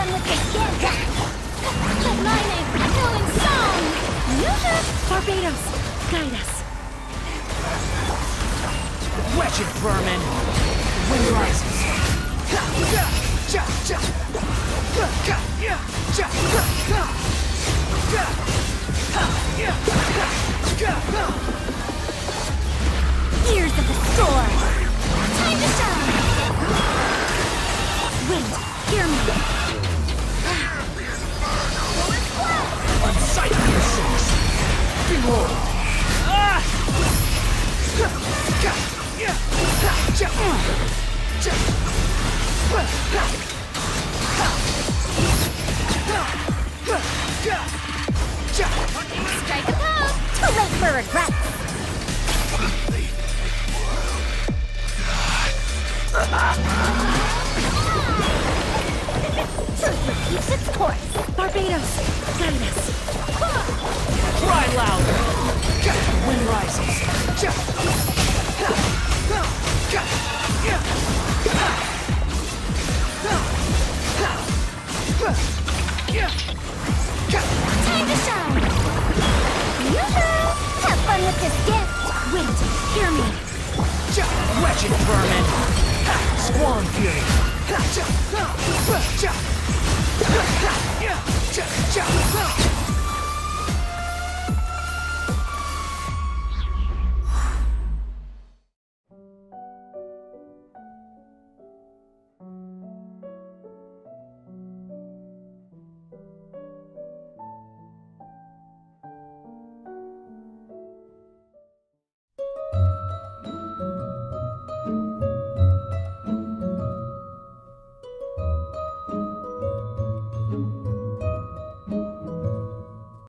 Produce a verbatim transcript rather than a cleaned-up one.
fun with this gift! But my name, Killing Song! Barbatos, guide us. Wretched vermin! Wind rises. Years of the storm! Time to shine! Wind, hear me! Unsightly yourselves! Behold! Ah! Strike a pose! Too late for regrets! Truth repeats its course! Barbatos, guide us. Cry louder! Wind rises. Time to shine! Yoo-hoo! Have fun with this gift! Wind, hear me. Wretched vermin! Squall fury!